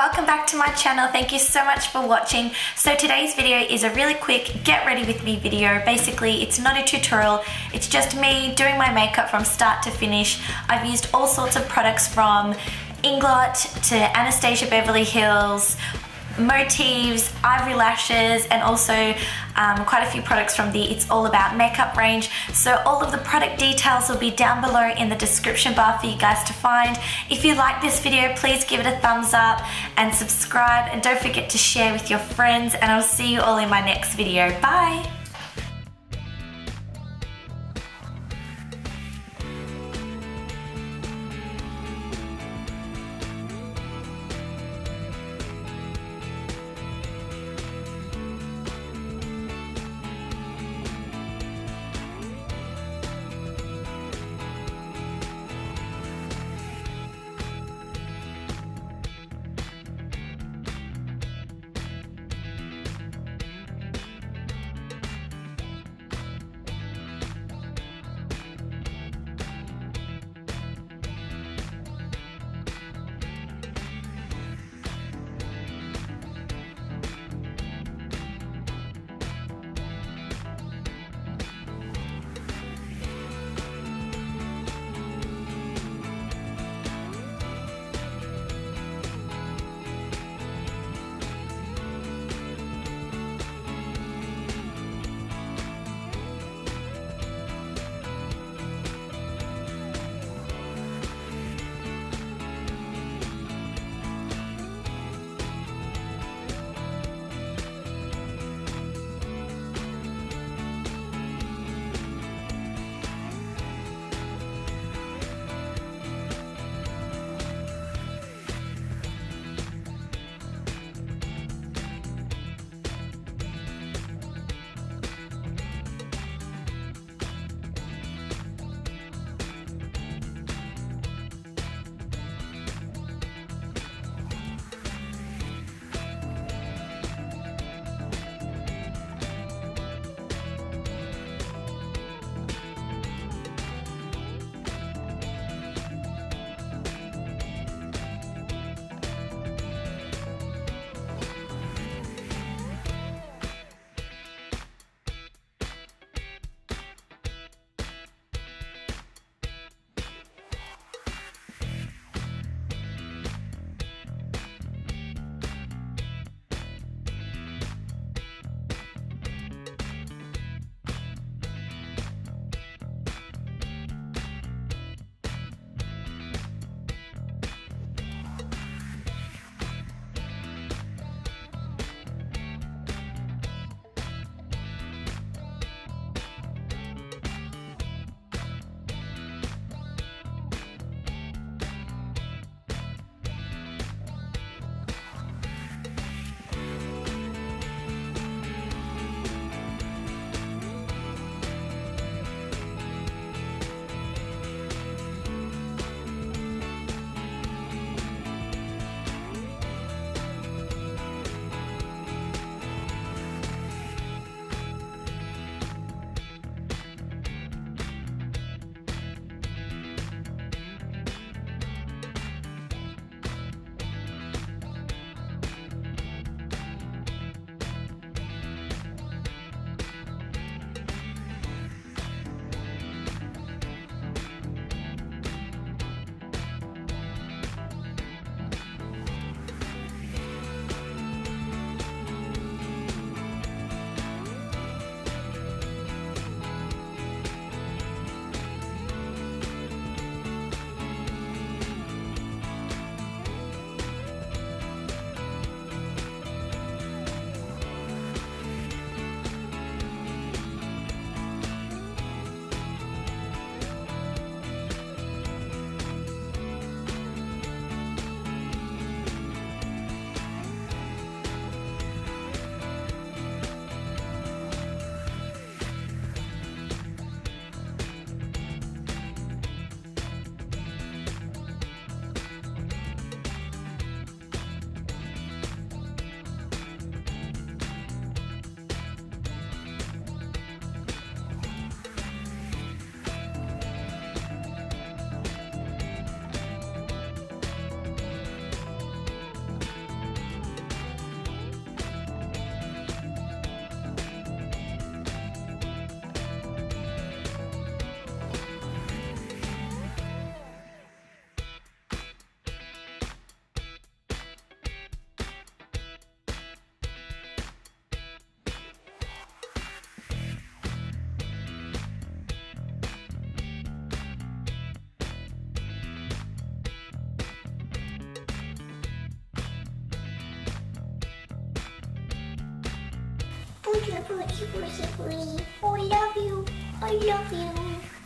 welcome back to my channel. Thank you so much for watching. So today's video is a really quick get ready with me video. Basically, it's not a tutorial, it's just me doing my makeup from start to finish. I've used all sorts of products from Inglot to Anastasia Beverly Hills, Motives, Ivory Lashes, and also quite a few products from the It's All About Makeup range. So all of the product details will be down below in the description bar for you guys to find. If you like this video, please give it a thumbs up and subscribe, and don't forget to share with your friends, and I'll see you all in my next video. Bye! I love you. I love you.